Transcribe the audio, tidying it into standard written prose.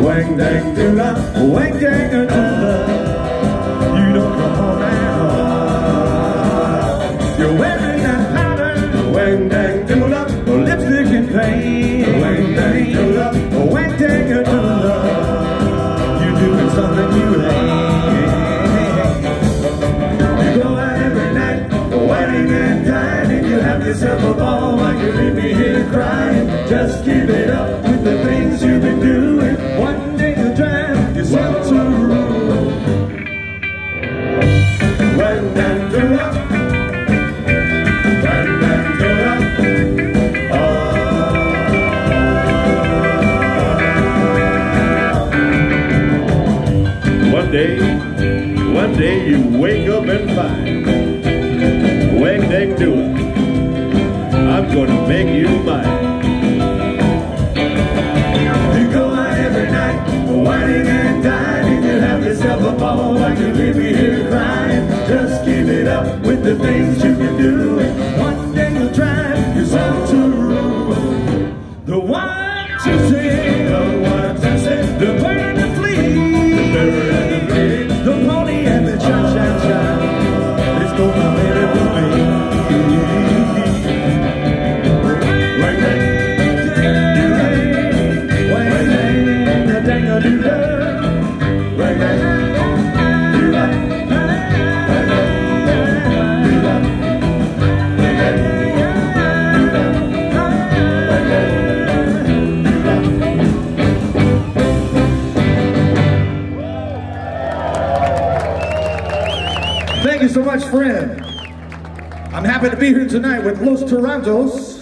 Wang dang doodle, wang dang a doodle. You don't come on now. You're wearing that powder. Wang dang doodle, lipstick and paint. Wang dang doodle, wang dang a doodle. You're doing something you hate. You go out every night, whining and dining. You have yourself a ball while you leave me here crying. Just keep it up with the things you've been doing. One day you'll drive yourself to ruin. Wang dang doodle, wang dang doodle. One day you wake up and find, wang dang doodle, I'm gonna make you mine. You go out every night, whining and dining. You have yourself a ball like you leave me here crying. Just keep it up with the things you can do. One day you'll drive yourself to ruin. The one to say, the one to say, the bird and the flea, the bird and the flea, the pony and the cha-cha-cha. It's gonna let it be. Thank you so much, friend. I'm happy to be here tonight with Los Torontos.